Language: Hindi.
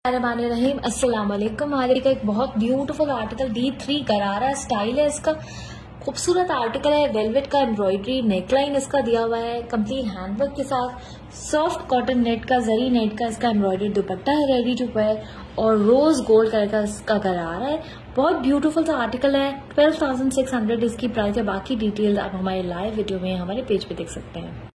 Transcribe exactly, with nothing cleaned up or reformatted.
रहीम अस्सलाम वालेकुम। आज का एक बहुत ब्यूटीफुल आर्टिकल डी थ्री करारा स्टाइल है इसका, खूबसूरत आर्टिकल है। वेलवेट का एम्ब्रॉयडरी नेकलाइन इसका दिया हुआ है कंप्लीट हैंडवर्क के साथ। सॉफ्ट कॉटन नेट का जरी नेट का इसका एम्ब्रॉयडरी दुपट्टा है रेडी टू वेयर और रोज गोल्ड कलर का इसका करारा है। बहुत ब्यूटीफुल सा आर्टिकल है। ट्वेल्व थाउजेंड सिक्स हंड्रेड इसकी प्राइस है। बाकी डिटेल्स आप हमारे लाइव वीडियो में हमारे पेज पे देख सकते हैं।